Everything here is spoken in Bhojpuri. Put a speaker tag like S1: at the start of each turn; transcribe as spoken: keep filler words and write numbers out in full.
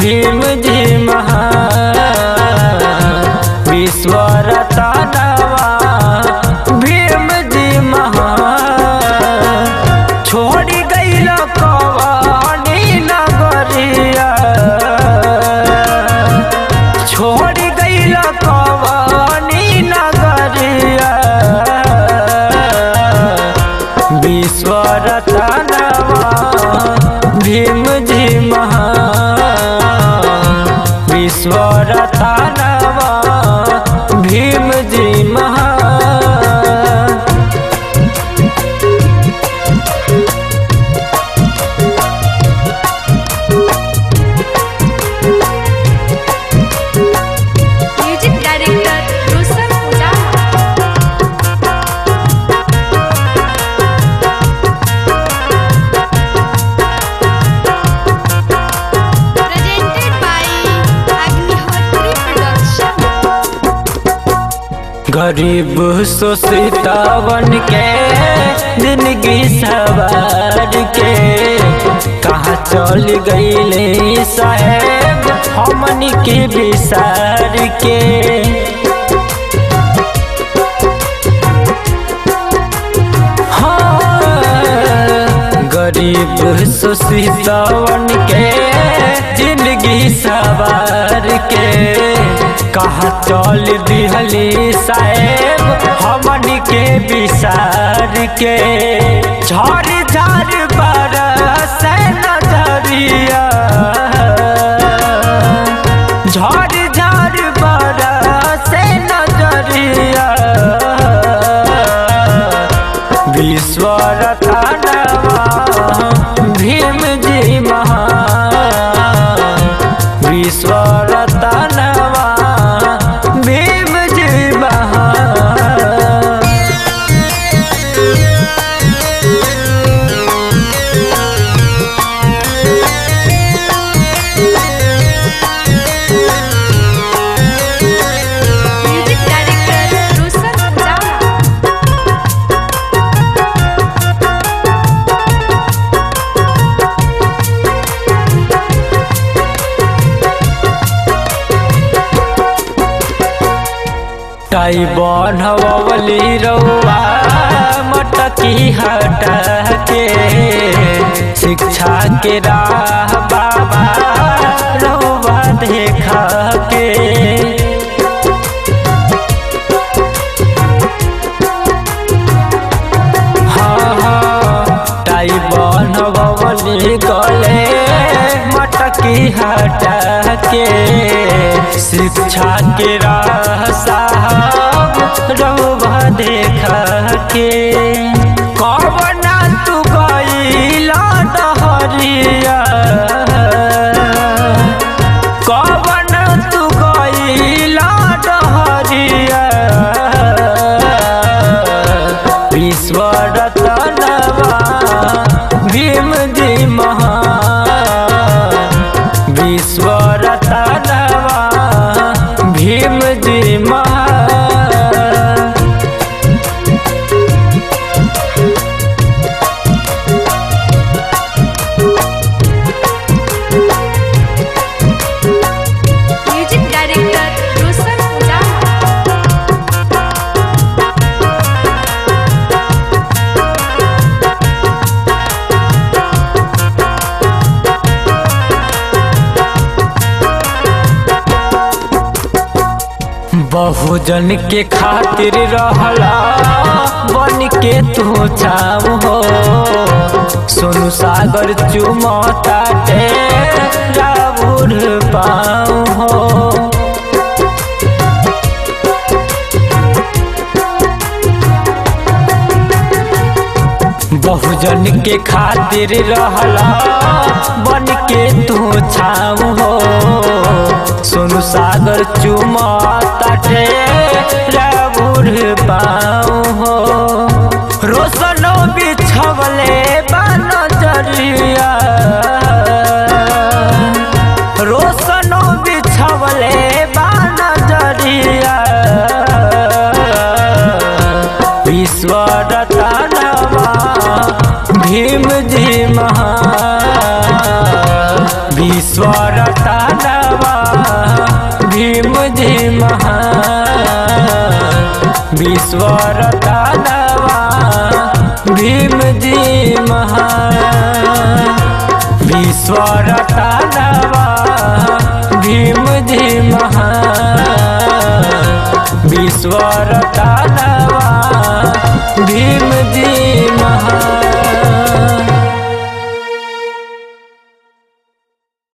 S1: भीम जी महान विश्व रतनवा भीम जी महान। छोड़ी गईल कवानी नगरिया छोड़ी गईल कवानी नगरिया विश्व रतनवा भीम जी महान विश्व रतनवा भीम जी महान।
S2: म्यूजिक डायरेक्टर रोशन उजाला। Presented by Agnihotri production.
S1: गरीब शोषितवन के जिंदगी सवार के कहाँ चल गईले साहेब हमनी के विसार के। हाँ, गरीब शोषितवन के जिंदगी सवार के कहाँ चल दिहली साहेब हमनी के विसार के। झर झर बरस नजरिया झर झर बरस नजरिया विश्व रतनवा भीम जी महान विश्व रतनवा भीम जी महान।
S2: म्यूजिक डायरेक्टर रोशन उजाला।
S1: टाई बनवली रउआ मटकी हटा के शिक्षा के राह बाबा रउआ देखा के। हाँ हाँ टाई बनवली गले मटकी हटा के शिक्षा के राह साहब रउआ देखा के। कवना तू गईला डहरिया कवना तू गईला डहरिया विश्व रतनवा भीम जी महान विश्व रतनवा भीम जी महान।
S2: म्यूजिक डायरेक्टर रोशन उजाला।
S1: बहुजन के खातिर रहला बन के तू छाव हो सोनू सागर चुमता ते राबुर पाऊ हो। बहुजन के खातिर रहला बन के तू छाव हो सोनू सागर चुमता ते राबुर पाऊ हो। रोशनो बिछवले बन जरिया रोशनो बिछवले बन जरिया विश्व रतनवा भीम जी महान विश्व रतनवा दानवा भीम जी महान विश्वर दानवा भीम जी महान विश्वर दानवा भीम जी महान विश्वर दानवा